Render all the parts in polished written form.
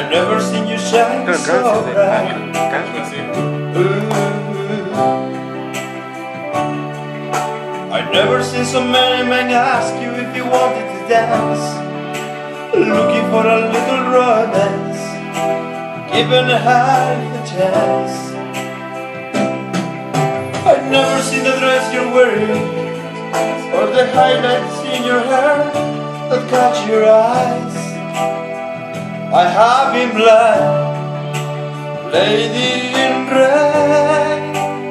I've never seen you shine so bright. I've never seen so many men ask you if you wanted to dance, looking for a little romance, given half a chance. I've never seen the dress you're wearing, or the highlights in your hair that catch your eyes. I have been blind, lady in red,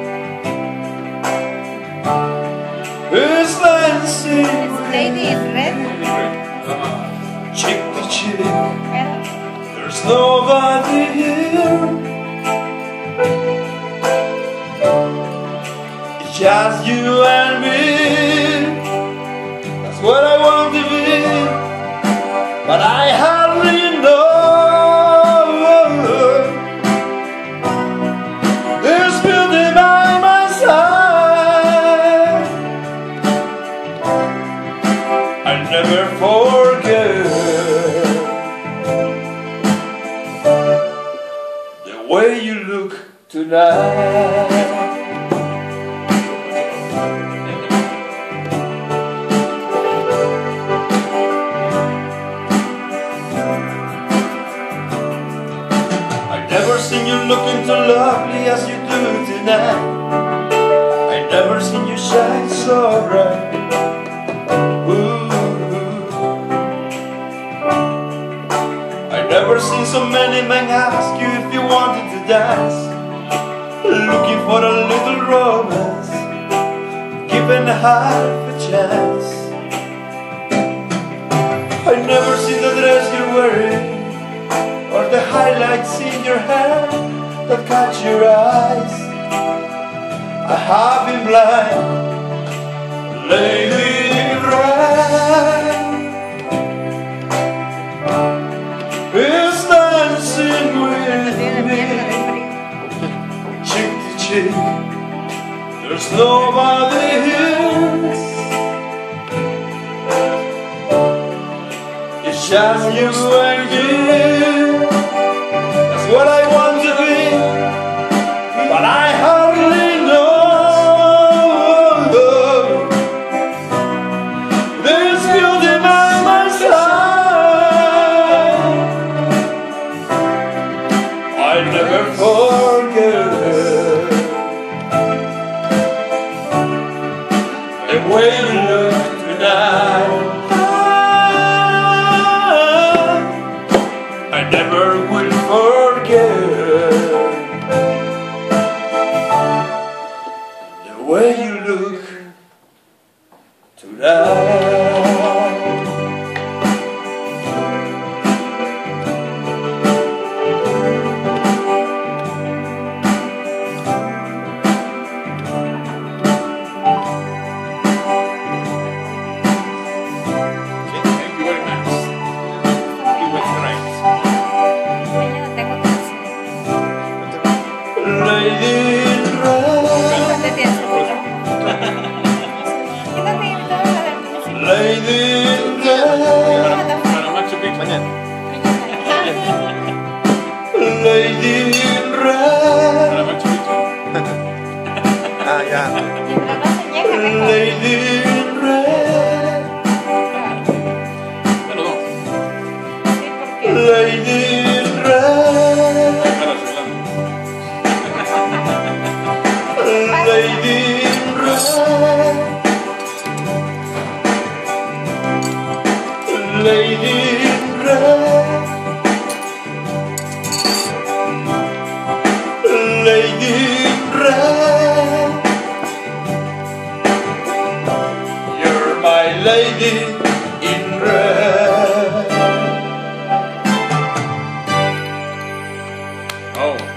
who's dancing with Lady in red? cheek to cheek. There's nobody here, it's just you and me. That's what I want to be, but I hardly know. There's beauty by my side. I never forget the way you look tonight. Never seen you looking so lovely as you do tonight. I never seen you shine so bright. Ooh. I never seen so many men ask you if you wanted to dance, looking for a little romance, given half a chance. I never seen the dress you're wearing, or the highlights in your hair that catch your eyes. I have been blind, lady in red, is dancing with me, cheek to cheek. There's nobody here, it's just you and me. What I want to be, but I hardly know. There's beauty by my side. I never forget the way you look tonight. I never will forget the way you look tonight. Thank you very much. You were right. Lady in red, lady in red, Para Machu Picchu. lady in red, Para Machu Picchu. Ah, ya. lady in red, Pero no. lady in red, Para Zulán. lady in red, lady in red, lady in red. You're my lady in red. Oh.